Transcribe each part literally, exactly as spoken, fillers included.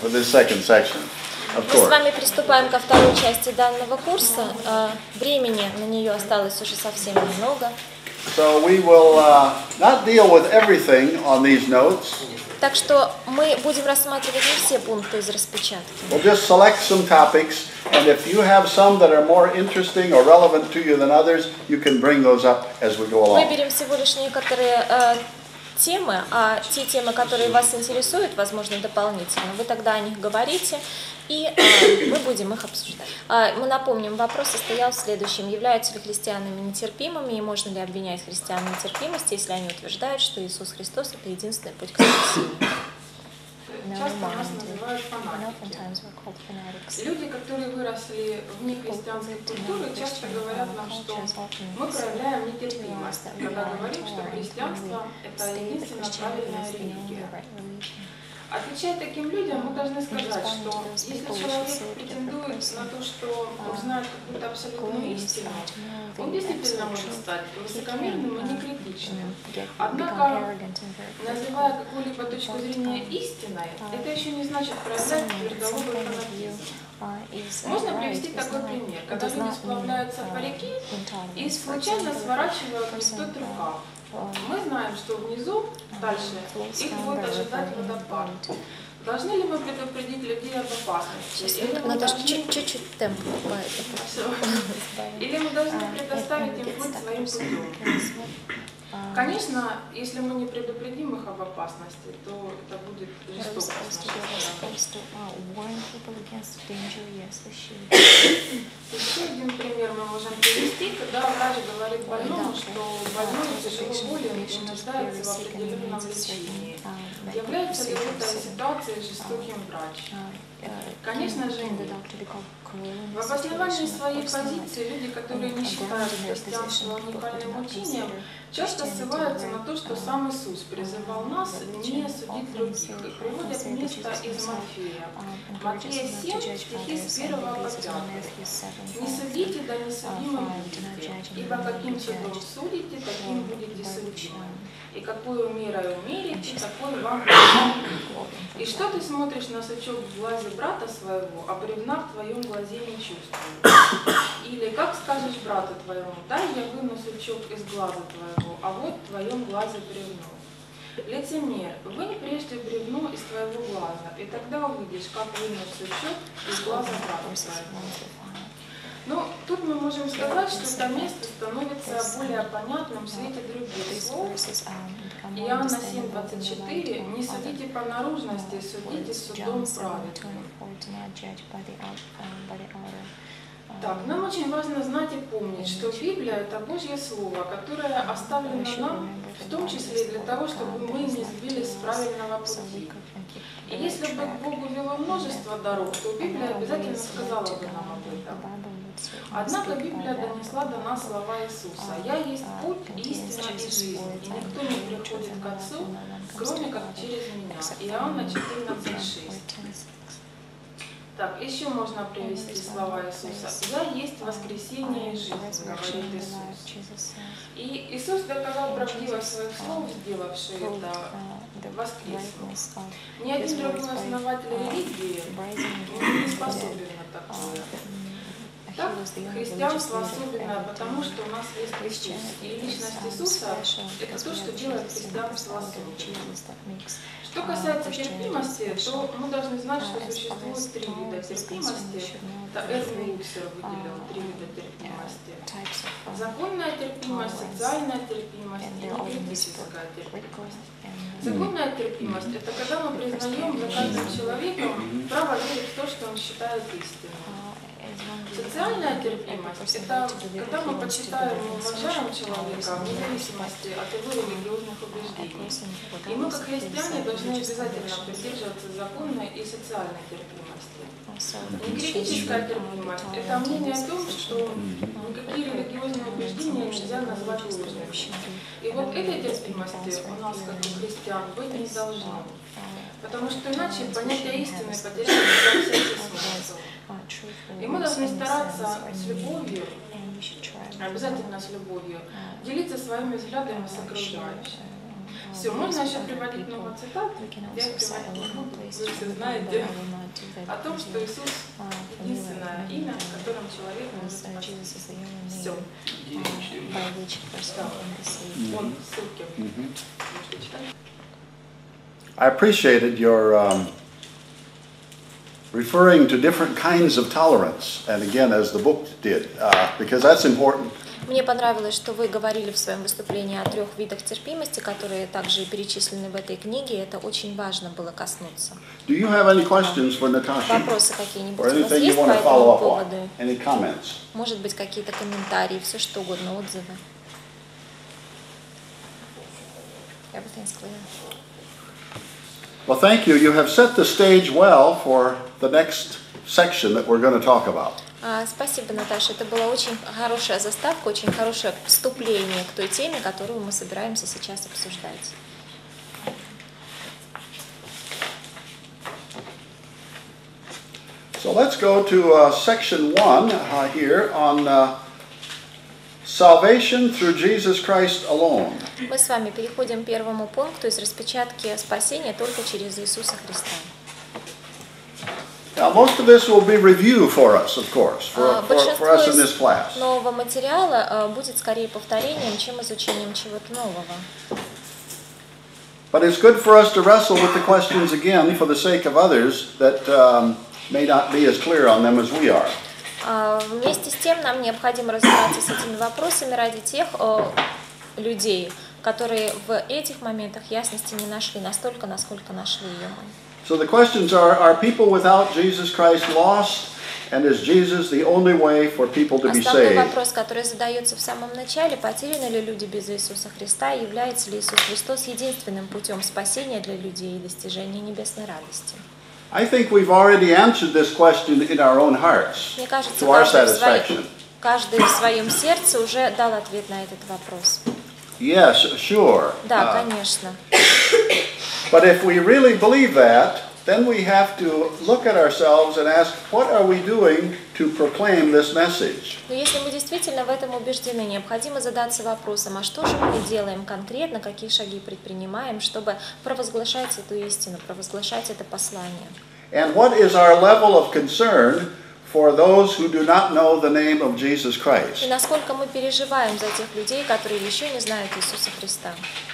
for this second section. Of Мы с course. вами приступаем ко второй части данного курса. Э, Времени на нее осталось уже совсем немного. So we will uh, not deal with everything on these notes. Так что мы будем рассматривать не все пункты из распечатки. We'll just select some topics, and if you have some that are more interesting or relevant to you than others, you can bring those up as we go along. Выберем всего лишь некоторые э, темы, а те темы, которые вас интересуют, возможно, дополнительно, вы тогда о них говорите, и э, мы будем их обсуждать. Э, мы напомним, вопрос состоял в следующем. Являются ли христианами нетерпимыми, и можно ли обвинять христиан в нетерпимости, если они утверждают, что Иисус Христос – это единственный путь к спасению? Часто нас называют фанатики. Люди, которые выросли вне христианской культуры, часто говорят нам, что мы проявляем нетерпимость, когда говорим, что христианство – это единственно правильная религия. Отвечая таким людям, мы должны сказать, что если человек претендует на то, что узнает какую-то абсолютную истину, он действительно может стать высокомерным и некритичным. Однако, называя какую-либо точку зрения истиной, это еще не значит проявлять твердолобый фанатизм. Можно привести такой пример, когда люди сплавляются по реке и случайно сворачивают не в тот рукав. Мы знаем, что внизу, дальше, их будет ожидать водопад. Должны ли мы предупредить людей об опасности? Или мы, должны... чуть-чуть темп. Или мы должны предоставить им путь своим путем? Конечно, если мы не предупредим их об опасности, то это будет жестокость. Еще один пример мы можем привести, когда врач говорит больному, что больной тяжело болен и нуждается в определенном лечении. Является ли в этой ситуации жестоким врач? Конечно же, нет. В обосновании своей позиции люди, которые не считают христианство уникальным учением, часто ссылаются на то, что сам Иисус призывал нас не судить других, и приводят место из Матфея. Матфея семь, стихи с первого по пятый. «Не судите, да не судимы будете, ибо каким судом судите, таким будете судимы. И какую мерою мерите, такой вам будет. И что ты смотришь на сучок в глазе брата своего, а бревна в твоем глазе не чувствуешь? Или как скажешь брату твоему, дай я выну сучок из глаза твоего, а вот в твоем глазе бревно. Лицемер, вынь прежде бревно из твоего глаза, и тогда увидишь, как вынуть сучок из глаза брата твоего». Ну, тут мы можем сказать, что это место становится более понятным в свете других слов. Иоанна семь двадцать четыре: «Не судите по наружности, судите судом праведным». Так, нам очень важно знать и помнить, что Библия – это Божье Слово, которое оставлено нам, в том числе и для того, чтобы мы не сбились с правильного пути. И если бы к Богу вело множество дорог, то Библия обязательно сказала бы нам об этом. Однако Библия донесла до нас слова Иисуса: «Я есть путь, истина и жизнь, и никто не приходит к Отцу, кроме как через Меня». Иоанна четырнадцать шесть. Так, еще можно привести слова Иисуса. «Я есть воскресение и жизнь», говорит Иисус. И Иисус доказал правдивость своих слов, сделавший это, воскреснув. Ни один другой основатель религии не способен на такое. Так, христианство особенное, потому что у нас есть Иисус. И личность Иисуса – это то, что делает христианство особенным. Что касается терпимости, то мы должны знать, что существует три вида терпимости. Это Эрвин Луксер выделил три вида терпимости. Законная терпимость, социальная терпимость и некритическая терпимость. Законная терпимость – это когда мы признаем за каждым человеком право верить в то, что он считает истинным. Социальная терпимость – это когда мы почитаем и уважаем человека вне зависимости от его религиозных убеждений. И мы, как христиане, должны обязательно придерживаться законной и социальной терпимости. Некритическая терпимость – это мнение о том, что никакие религиозные убеждения нельзя назвать ложными. И вот этой терпимости у нас, как у христиан, быть не должно. Потому что иначе понятие истины потеряет всякий смысл. И мы должны стараться с любовью, обязательно с любовью, делиться своими взглядами с окружающими. Все, можно еще приводить много цитат. Я их приводить не буду. Вы все знаете о том, что Иисус единственное имя, которым человек может спасти. Все. Вон ссылки. Можете читать. I appreciated your um, referring to different kinds of tolerance, and again, as the book did, uh, because that's important. Мне понравилось, что вы говорили в своем выступлении о трех видах терпимости, которые также перечислены в этой книге. Это очень важно было коснуться. Do you have any questions for Natasha? Вопросы какие-нибудь Or у вас anything you есть по want to этому follow up поводу? on? Any comments? Может быть, какие-то комментарии, все что угодно, отзывы. Everything's clear. Well, thank you. You have set the stage well for the next section that we're going to talk about. А, Спасибо, Наташа. Это была очень хорошая заставка, очень хорошее вступление к той теме, которую мы собираемся сейчас обсуждать. So let's go to uh, section one uh, here on uh, salvation through Jesus Christ alone. Мы с вами переходим к первому пункту из распечатки спасения только через Иисуса Христа. Now, most of this will be review for us, of course, for, А, for, for Большинство us in this из class. нового материала а, будет скорее повторением, чем изучением чего-то нового. But it's good for us to wrestle with the questions again for the sake of others that um, may not be as clear on them as we are. А, Вместе с тем нам необходимо разбираться с этими вопросами ради тех о, людей, которые в этих моментах ясности не нашли настолько, насколько нашли ее мы. So the questions are, are people without Jesus Christ lost? And is Jesus the only way for people to be Основной saved? вопрос, который задается в самом начале, потеряны ли люди без Иисуса Христа, и является ли Иисус Христос единственным путем спасения для людей и достижения небесной радости? I think we've already answered this question in our own hearts, Мне кажется, to our каждый в, своем, satisfaction. каждый в своем сердце уже дал ответ на этот вопрос. Yes, sure. Да, Uh, конечно. But if we really believe that, then we have to look at ourselves and ask, what are we doing to proclaim this message? Но если мы действительно в этом убеждены, необходимо задаться вопросом, а что же мы делаем конкретно, какие шаги предпринимаем, чтобы провозглашать эту истину, провозглашать это послание? And what is our level of concern for those who do not know the name of Jesus Christ? И насколько мы переживаем за тех людей, которые еще не знают Иисуса Христа?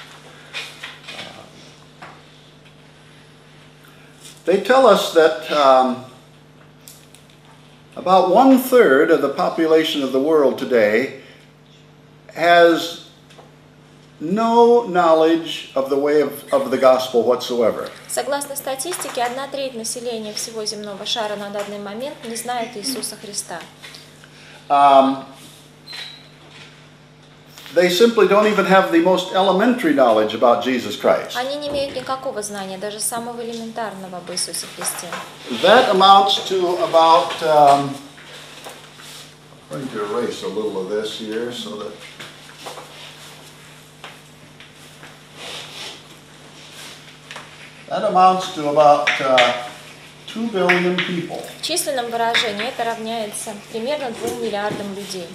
They tell us that um, about one third of the population of the world today has no knowledge of the way of, of the gospel whatsoever. Согласно статистике, одна треть населения всего земного шара на данный момент не знает Иисуса Христа. Um, they simply don't even have the most elementary knowledge about Jesus Christ. Они не имеют никакого знания, даже самого элементарного об Иисусе Христе. That amounts to about, um, I'm going to erase a little of this here so that, that amounts to about uh, two billion people. В численном выражении это равняется примерно двум миллиардам людей.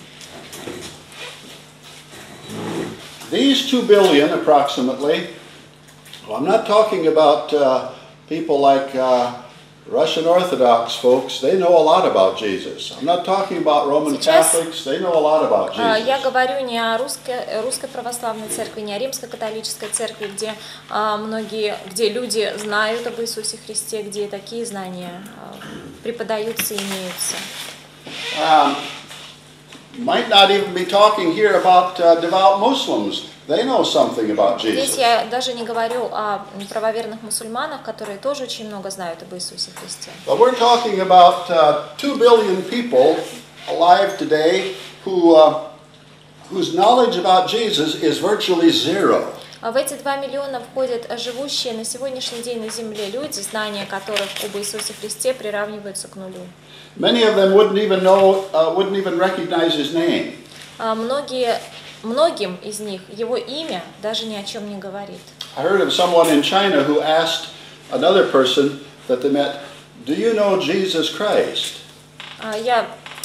These two billion approximately, well, I'm not talking about uh, people like uh, Russian Orthodox folks, they know a lot about Jesus. I'm not talking about Roman Сейчас, Catholics, they know a lot about а, Jesus. Я говорю не о русской, русской православной церкви, не о римской католической церкви, где а, многие, где люди знают об Иисусе Христе, где такие знания а, преподаются и имеются. Um, might not even be talking here about uh, devout Muslims. They know something about Здесь Jesus. я даже не говорю о правоверных мусульманах, которые тоже очень много знают об Иисусе Христе. But we're talking about uh, two billion people alive today who, uh, whose knowledge about Jesus is virtually zero. А в эти два миллиона входят живущие на сегодняшний день на земле люди, знания которых об Иисусе Христе приравниваются к нулю. Many of them wouldn't even know, uh, wouldn't even recognize his name. А многие, многим из них его имя даже ни о чем не говорит. I heard of someone in China who asked another person that they met, "Do you know Jesus Christ?" А Я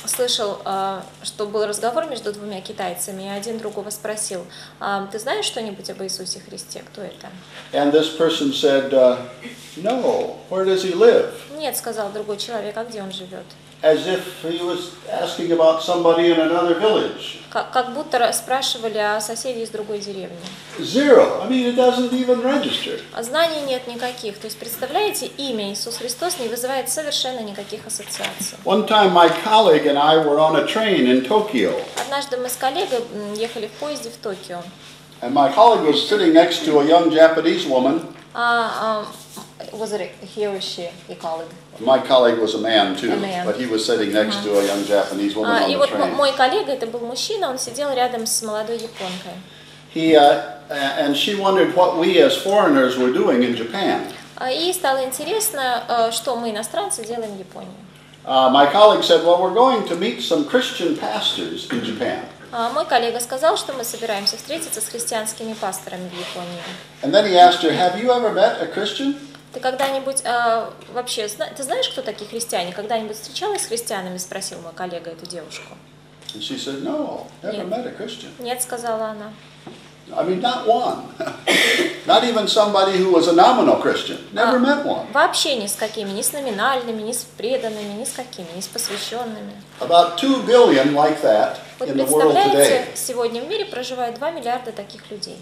слышал, что был разговор между двумя китайцами, и один другого спросил: ты знаешь что-нибудь об Иисусе Христе? Кто это? And this person said, uh, no, where does he live? Нет, сказал другой человек, а где он живет? As if he was asking about somebody in another village. Как, как будто спрашивали о соседе из другой деревни. Zero. I mean, it doesn't even register. Знаний нет никаких. То есть, представляете, имя Иисус Христос не вызывает совершенно никаких ассоциаций. One time my colleague and I were on a train in Tokyo. Однажды мы с коллегой ехали в поезде в Токио. And my colleague was sitting next to a young Japanese woman. А, was it he or she, your colleague? My colleague was a man too, A man. but he was sitting next to a young Japanese woman А, on и the вот train. мой коллега, это был мужчина, он сидел рядом с молодой японкой. He uh, and she wondered what we as foreigners were doing in Japan. А, и стало интересно, что мы, иностранцы, делаем в Японии. Uh, my colleague said, well, we're going to meet some Christian pastors in Japan. А, мой коллега сказал, что мы собираемся встретиться с христианскими пасторами в Японии. And then he asked her, have you ever met a Christian? Ты когда-нибудь а, вообще, ты знаешь, кто такие христиане? Когда-нибудь встречалась с христианами? Спросил мой коллега эту девушку. And she said, no, never Нет. met a Christian. Нет, сказала она. I mean, not one. Not even somebody who was a nominal Christian. Never А, met one. Вообще ни с какими, ни с номинальными, ни с преданными, ни с какими, ни с посвященными. About two billion like that Вот in the world представляете, today. сегодня в мире проживает два миллиарда таких людей.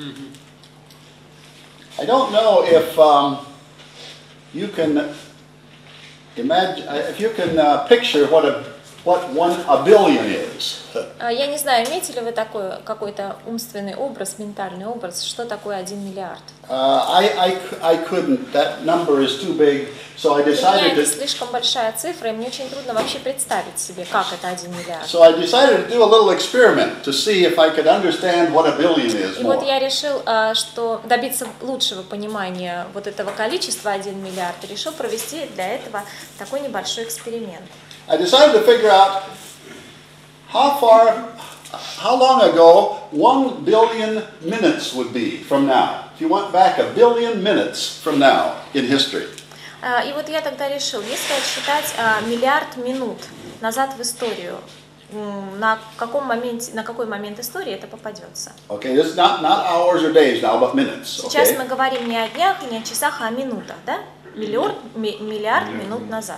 I don't know if um, you can imagine, if you can uh, picture what a what one a billion is. А, Я не знаю, имеете ли вы такой какой-то умственный образ, ментальный образ, что такое один миллиард? Uh, I, I, I couldn't. That number is too big, so I Для меня decided это to. слишком большая цифра, и мне очень трудно вообще представить себе, как это один миллиард. So I decided to do a little experiment to see if I could understand what a billion is И вот more. я решил, а, что добиться лучшего понимания вот этого количества один миллиард, и решил провести для этого такой небольшой эксперимент. I decided to figure out how far, how long ago one billion minutes would be from now. If you went back a billion minutes from now in history. А, И вот я тогда решил, если отсчитать а, миллиард минут назад в историю, м, на каком моменте, на какой момент истории это попадется? Okay, this is not, not hours or days now, but minutes. Сейчас Okay. мы говорим не о днях и не о часах, а о минутах, да? Миллиард, ми- миллиард минут назад.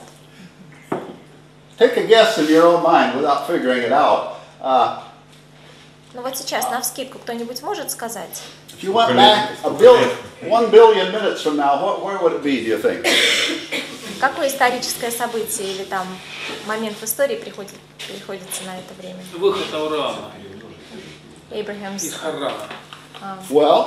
Take a guess in your own mind without figuring it out. Uh, Ну вот сейчас, навскидку, кто-нибудь может сказать? if you went back a billion, one billion minutes from now, what, where would it be, do you think? Какое историческое событие или там момент в истории приходит, приходится на это время? Выход Авраама Abraham's. из Харрана. Well,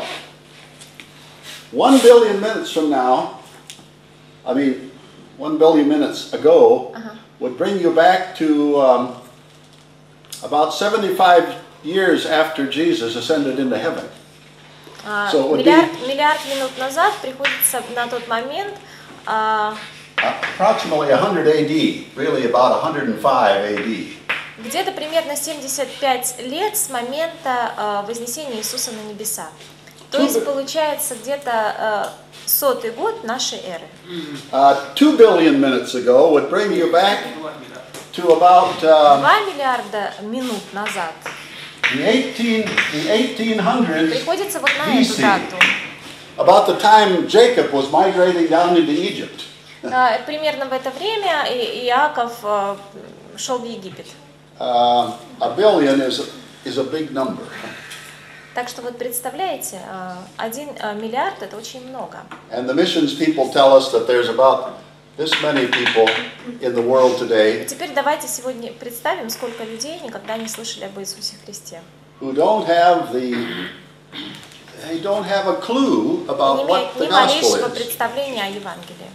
one billion minutes from now, I mean, one billion minutes ago, would bring you back to um, about seventy-five years after Jesus ascended into heaven. А, So it would миллиард, be- миллиард минут назад приходится на тот момент, а, Approximately one hundred A D, really about one hundred five A D. где-то примерно семьдесят пять лет с момента а, вознесения Иисуса на небеса. То есть получается где-то а, сотый год нашей эры. Uh, two billion minutes ago would bring you back to about um, Два миллиарда минут назад the, eighteen, the eighteen hundreds, приходится вот на B эту C. дату. about the time Jacob was migrating down into Egypt. А, Примерно в это время И- Иаков а, шел в Египет. Uh, a billion is, is a big number. Так что вот представляете, а, один а, миллиард это очень много. And the missions people tell us that there's about this many people in the world today Теперь давайте сегодня представим, сколько людей никогда не слышали об Иисусе Христе. who don't have the, they don't have a clue И не about имеют what the ни gospel малейшего is. представления о Евангелии.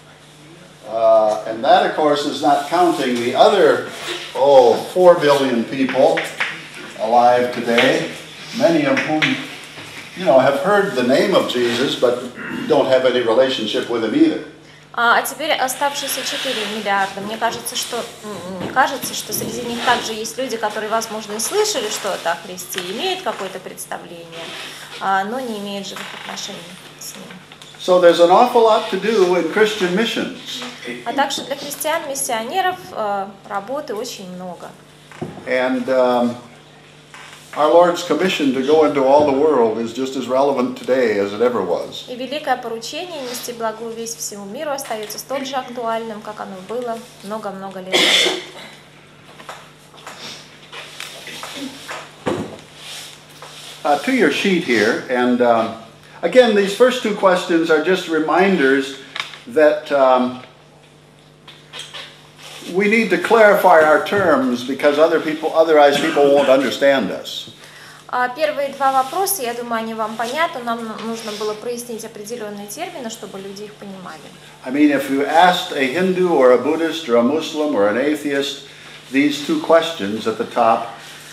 Uh, and that, of course, is not counting the other, oh, four billion people alive today, many of whom, you know, have heard the name of Jesus, but don't have any relationship with him either. А, а теперь оставшиеся четыре миллиарда. Мне кажется, что м, мне кажется, что среди них также есть люди, которые, возможно, и слышали что-то о Христе, имеют какое-то представление, а, но не имеют живых отношений с ним. So there's an awful lot to do in Christian missions. А также для христиан-миссионеров э, работы очень много. And um, our Lord's commission to go into all the world is just as relevant today as it ever was. И великое поручение нести благую весть всему миру остается столь же актуальным, как оно было много-много лет назад. Uh, to your sheet here, and um, again, these first two questions are just reminders that um, we need to clarify our terms because other people, otherwise people won't understand us. А первые два вопроса, я думаю, они вам понятны. Нам нужно было прояснить определенные термины, чтобы люди их понимали. I mean, if you asked a Hindu or a Buddhist or a Muslim or an atheist these two questions at the top,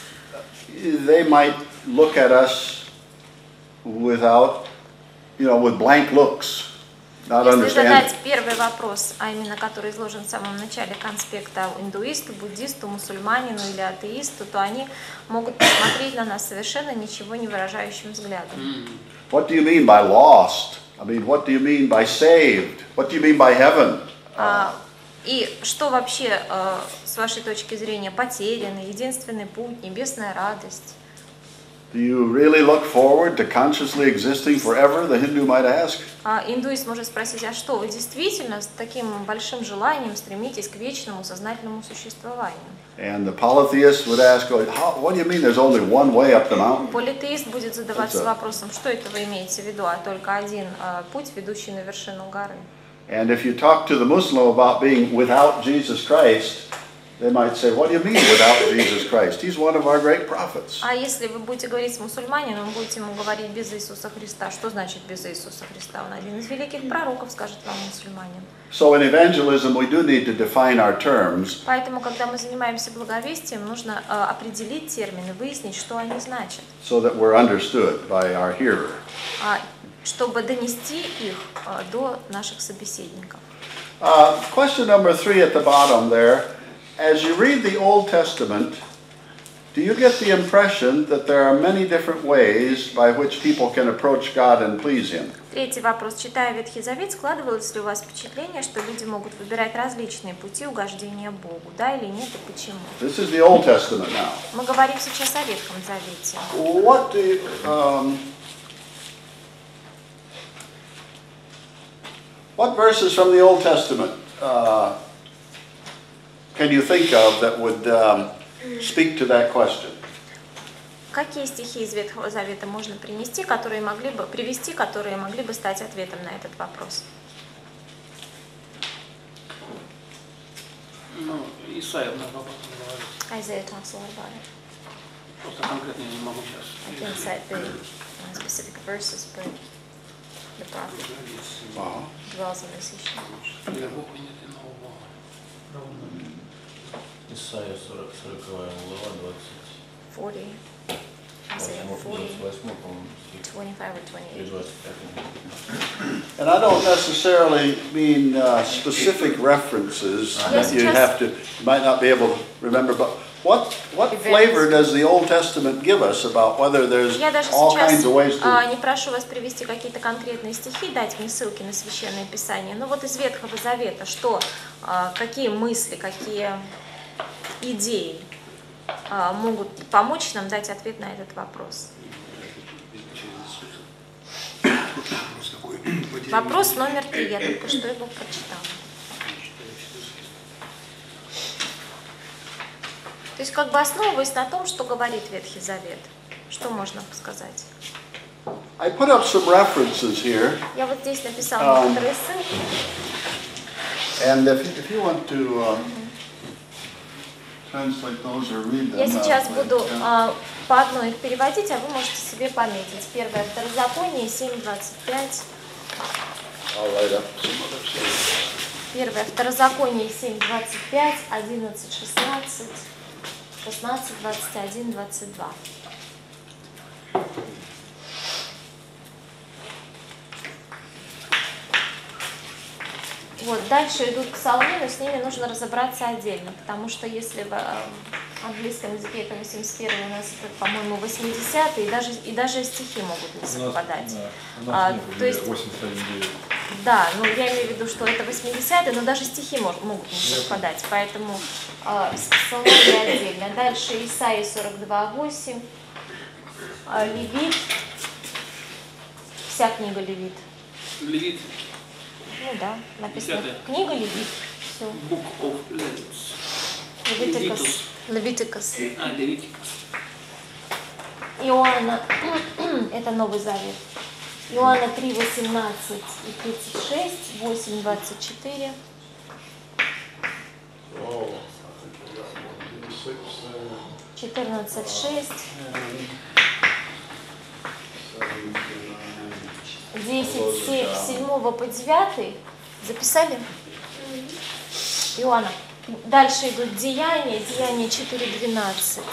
they might look at us without, you know, with blank looks, not Если understanding. задать первый вопрос, а именно который изложен в самом начале конспекта индуисту, буддисту, мусульманину или атеисту, то они могут посмотреть на нас совершенно ничего не выражающим взглядом. What do you mean by lost? I mean, what do you mean by saved? What do you mean by heaven? А, и что вообще, э, с вашей точки зрения, потерянный, единственный путь, небесная радость? Do you really look forward to consciously existing forever, the Hindu might ask? А индуист может спросить, а что, вы действительно с таким большим желанием стремитесь к вечному сознательному существованию? And the polytheist would ask, well, how, what do you mean there's only one way up the mountain? Политеист будет задаваться Это- вопросом, что это вы имеете в виду, а только один э, путь, ведущий на вершину горы. And if you talk to the Muslim about being without Jesus Christ, they might say, what do you mean without Jesus Christ? He's one of our great prophets. А если вы будете говорить с мусульманином, вы будете ему говорить без Иисуса Христа. Что значит без Иисуса Христа? Он один из великих пророков, скажет вам мусульманин. So in evangelism, we do need to define our terms, Поэтому, когда мы занимаемся благовестием, нужно э, определить термины, выяснить, что они значат, so that we're understood by our hearer. а, чтобы донести их э, до наших собеседников. Uh, question number three at the bottom there. As you read the Old Testament, do you get the impression that there are many different ways by which people can approach God and please Him? Третий вопрос. Читая Ветхий Завет, складывалось ли у вас впечатление, что люди могут выбирать различные пути угождения Богу? Да или нет, и почему? This is the Old Testament now. Мы говорим сейчас о Ветхом Завете. What do you, um, what verses from the Old Testament uh, can you think of that would um, speak to that question? Какие стихи из Ветхого Завета можно принести, которые могли бы привести, которые могли бы стать ответом на этот вопрос? Ну, Исайя много об этом говорит. Isaiah talks a lot about it. Просто конкретно я не могу сейчас. I can't cite the uh, specific verses, but the prophet Uh-huh. dwells on this issue. Для Бога нет иного Бога. Исайя сорок, сороковая глава, двадцать forty, Isaiah forty, восемь, по-моему, стих, twenty-five or и twenty-eight. двадцать пять. And I don't necessarily mean uh, specific references Yes, that you just- have to, you might not be able to remember, but what, what Events. flavor does the Old Testament give us about whether there's Я даже all сейчас kinds of ways а, to... не прошу вас привести какие-то конкретные стихи, дать мне ссылки на Священное Писание. Но вот из Ветхого Завета, что, а, какие мысли, какие идеи а, могут помочь нам дать ответ на этот вопрос? Вопрос номер три, я только что его прочитала. То есть как бы основываясь на том, что говорит Ветхий Завет, что можно сказать? I put up some references here, Я вот здесь написала Um, некоторые ссылки. and if, if you want to um, translate those or read them... Я сейчас uh, буду yeah. а, по одной их переводить, а вы можете себе пометить. Первое Второзаконие семь двадцать пять. I'll write up some others. Первое Второзаконие семь двадцать пять, одиннадцать шестнадцать, шестнадцать двадцать один двадцать два. Вот, дальше идут псалмы, но с ними нужно разобраться отдельно, потому что если вы, э, В английском языке это восемьдесят первый, у нас, по-моему, восьмидесятый, и даже, и даже стихи могут не совпадать. А, то есть, восемьдесят один девять. да, ну я имею в виду, что это восьмидесятый, но даже стихи мож, могут не совпадать, поэтому а, словарь отдельно. Дальше Исаия сорок два восемь, а, Левит, вся книга Левит. Левит, Ну да, написано Десятая. книга Левит, все. Book of Leviticus. Левитикус. Левитикус. А, Левитикус. Иоанна, это Новый Завет. Иоанна три восемнадцать и тридцать шесть, восемь двадцать четыре. четырнадцать шесть. десять семь, с седьмого по девятый. Записали? Иоанна. Дальше идут деяния, деяния четыре двенадцать.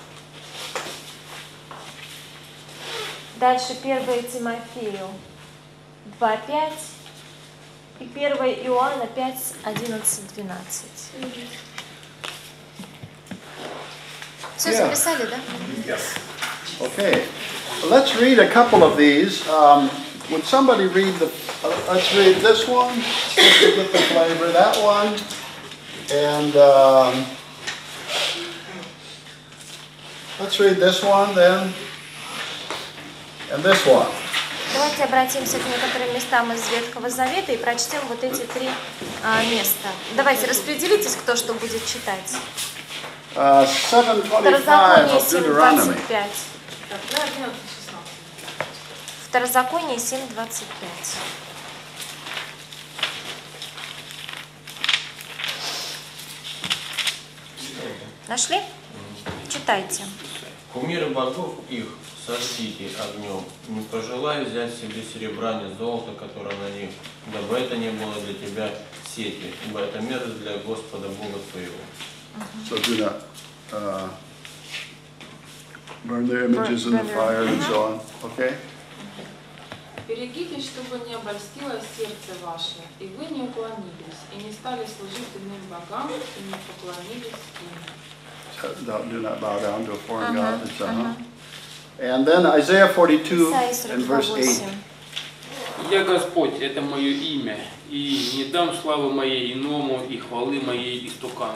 Дальше первое Тимофею два пять и первое Иоанна пять одиннадцать двенадцать. Все Yeah. записали, да? Okay, let's read a couple of these. Um, would somebody read the, uh, let's read this one, just to get the flavor, that one, and um, let's read this one then, and this one. Давайте обратимся к некоторым местам из Ветхого Завета и прочтем вот эти три а, места. Давайте распределитесь, кто что будет читать. Uh, seven twenty-five Второзаконие of семь Deuteronomy. двадцать пять. Так, я одиннадцать шестнадцать. Второзаконие семь двадцать пять. Нашли? Читайте. Кумиры богов их сожгите огнем. Не пожелай взять себе серебра, ни золота, которое на них, дабы это не было для тебя сети, ибо это мерзость для Господа Бога твоего. So do not uh, burn their images in the Burn their- fire and so on, okay? Берегитесь, чтобы не обольстилось сердце ваше, и вы не уклонились, и не стали служить иным богам, и не поклонились им. So don't- do not bow down to a foreign Ага, god and so ага. on. And then Isaiah forty-two Исайя and сорок два verse eight. восемь. Я Господь, это мое имя, и не дам славы моей иному, и хвалы моей истукана.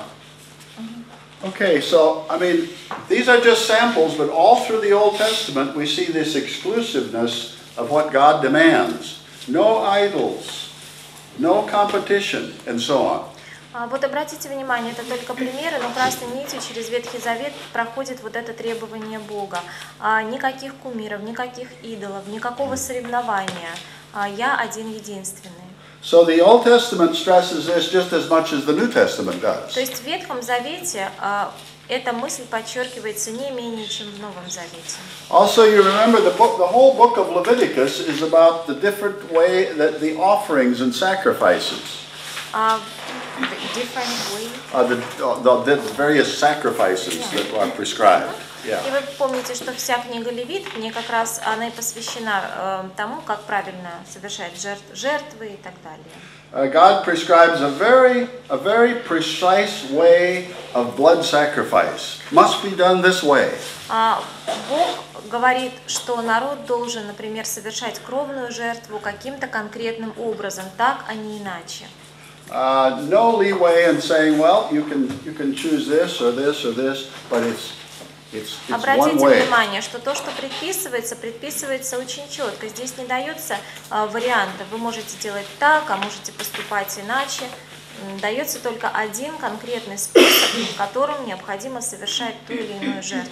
Okay, so, I mean, these are just samples, but all through the Old Testament we see this exclusiveness of what God demands. No idols, no competition, and so on. А, Вот обратите внимание, это только примеры, но красной нитью через Ветхий Завет проходит вот это требование Бога. А, Никаких кумиров, никаких идолов, никакого соревнования. А, Я один единственный. So the Old Testament stresses this just as much as the New Testament does. То есть в Ветхом Завете а, эта мысль подчеркивается не менее, чем в Новом Завете. Also, you remember the book, the whole book of Leviticus is about the different way that the offerings and sacrifices, А, different way. uh, the, the, the various sacrifices that are prescribed. И Yeah. вы помните, что вся книга Левит, мне как раз она и посвящена э, тому, как правильно совершать жертв, жертвы и так далее. Uh, God prescribes a very, a very precise way of blood sacrifice. Must be done this way. А Бог говорит, что народ должен, например, совершать кровную жертву каким-то конкретным образом, так, а не иначе. Uh, no leeway in saying, well, you can you can choose this or this or this, but it's it's it's one Обратите way. внимание, что то, что предписывается, предписывается очень четко. Здесь не дается а, варианта. Вы можете делать так, а можете поступать иначе. М, Дается только один конкретный способ, которым необходимо совершать ту или иную жертву.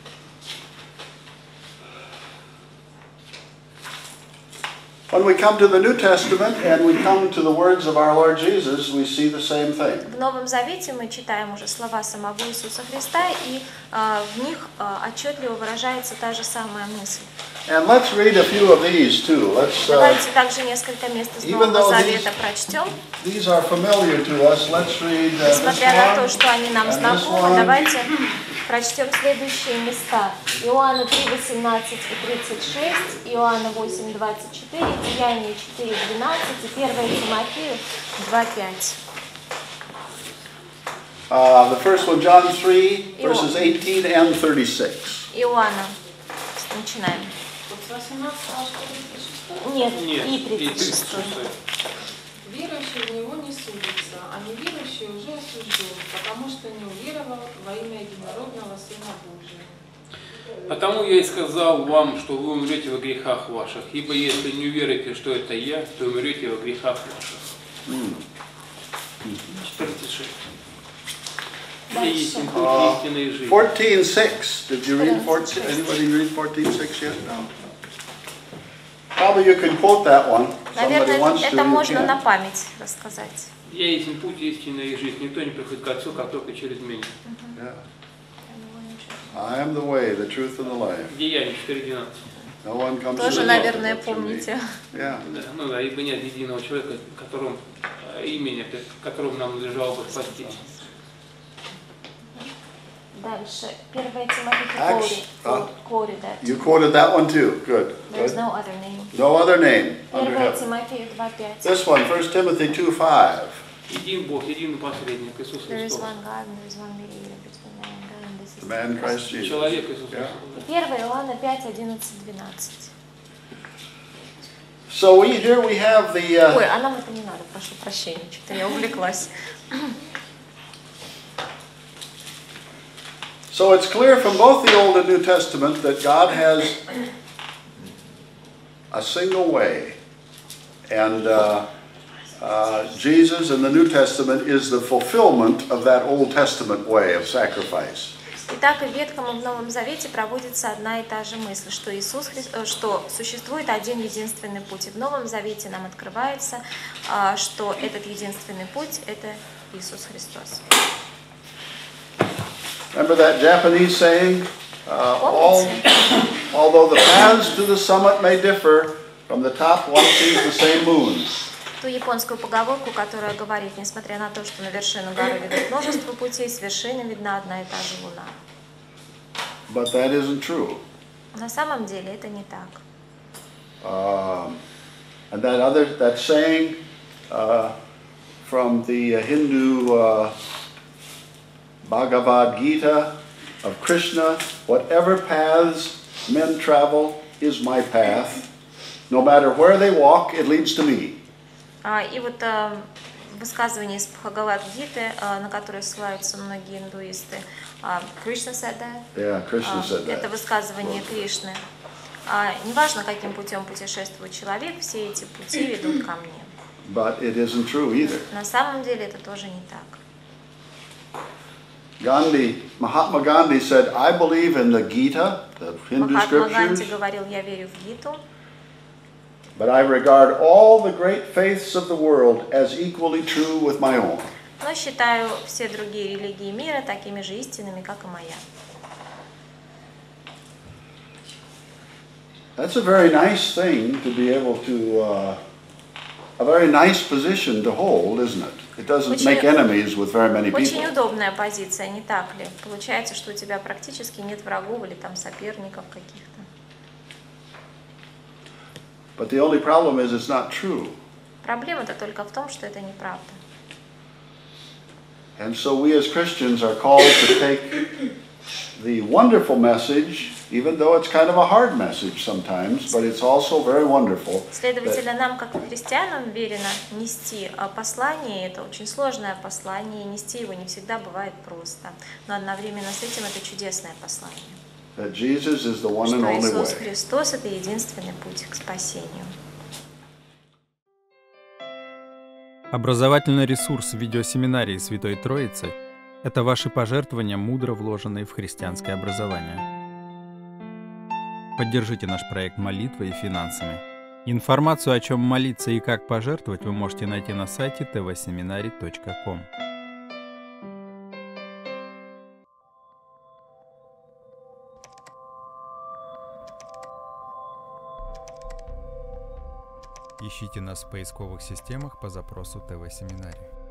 When we come to the New Testament and we come to the words of our Lord Jesus, we see the same thing. В Новом Завете мы читаем уже слова самого Иисуса Христа, и а, в них а, отчетливо выражается та же самая мысль. And let's read a few of these too. Let's. Uh, Давайте также несколько мест из Even Нового though Завета these- прочтем. these are familiar to us. Let's read uh, this Несмотря на то, one. что они нам and this знакомы, one. давайте прочтем следующие места. Иоанна три восемнадцать и тридцать шесть, Иоанна восемь двадцать четыре, Деяния четыре двенадцать и первое Тимофею два пять. Uh, the first one, John three, Иоанн. verses eighteen and thirty-six. Иоанна. Начинаем. Вот с восемнадцатого аж по тридцать шестой. Нет, Нет, и и тридцать тридцать шестой. шестой. Верующий в Него не судится, а неверующий уже осужден, потому что не уверовал во имя единородного Сына Божия. Потому я и сказал вам, что вы умрете во грехах ваших, ибо если не уверуете, что это я, то умрете во грехах ваших. четырнадцать шесть. Я есть путь истины и жизни. fourteen six. Did you read fourteen? Anybody read fourteen six yet? No. Probably you can quote that one. Somebody Наверное, wants to. это You можно на can. память рассказать. Я есть путь истины и жизнь. Никто не приходит к Отцу, как только через меня. Yeah. I am the way, the truth, and the life. Деяние четыре двенадцать. No one comes to Тоже, the наверное, Father but through me. помните. Yeah. Да, ну да, ибо нет единого человека, которому э, имени, которому нам надлежало бы спастись. Дальше. первое Тимофею Acts, uh, quoted that. You quoted that one too. Good. There's Good. no other name. No other name under первое heaven. Тимофею два пять. This one, First Timothy two five. Един Бог, един посредник, Иисус There is Христос. one God and there is one mediator between man and God, and this is The man Christ Jesus. Человек Иисус Yeah. Христос. первое Иоанна пять одиннадцать двенадцать. So we here we have the. Uh, Ой, а нам это не надо, прошу прощения, что-то я увлеклась. So it's clear from both the Old and New Testament that God has a single way. And uh, uh, Jesus in the New Testament is the fulfillment of that Old Testament way of sacrifice. Итак, и в Ветхом и в Новом Завете проводится одна и та же мысль, что Иисус Хри- э, что существует один единственный путь. И в Новом Завете нам открывается, а, что этот единственный путь – это Иисус Христос. Remember that Japanese saying? Uh, all, although the paths to the summit may differ, from the top one sees the same moon. Ту японскую поговорку, которая говорит, несмотря на то, что на вершину горы ведут множество путей, с вершины видна одна и та же луна. But that isn't true. На самом деле это не так. Um, and that other that saying uh, from the Hindu uh, Bhagavad Gita of Krishna, whatever paths men travel is my path. No matter where they walk, it leads to me. А, И вот а, высказывание из Бхагавад-гиты, а, на которое ссылаются многие индуисты, а, Кришна said that. Yeah, Krishna А, said that. Это высказывание Кришны. А, Неважно, каким путем путешествует человек, все эти пути ведут ко мне. But it isn't true either. На самом деле это тоже не так. Gandhi, Mahatma Gandhi said, I believe in the Gita, the Hindu Махатма Ганди scriptures, говорил, я верю в Гиту, but I regard all the great faiths of the world as equally true with my own. но считаю все другие религии мира такими же истинными, как и моя. That's a very nice thing to be able to, uh, a very nice position to hold, isn't it? It doesn't Очень- make enemies with very many Очень people. удобная позиция, не так ли? Получается, что у тебя практически нет врагов или там соперников каких-то. But the only problem is it's not true. Проблема-то только в том, что это неправда. And so we as Christians are called to take the wonderful message, even though it's kind of a hard message sometimes, but it's also very wonderful. Следовательно, нам, как христианам, верено нести а, послание, это очень сложное послание, и нести его не всегда бывает просто. Но одновременно с этим это чудесное послание. That Jesus is the one and Что only Иисус way. Христос – это единственный путь к спасению. Образовательный ресурс видеосеминарии Святой Троицы – это ваши пожертвования, мудро вложенные в христианское образование. Поддержите наш проект молитвой и финансами. Информацию, о чем молиться и как пожертвовать, вы можете найти на сайте тэ вэ семинари точка ком. Ищите нас в поисковых системах по запросу тэ вэ Семинарий.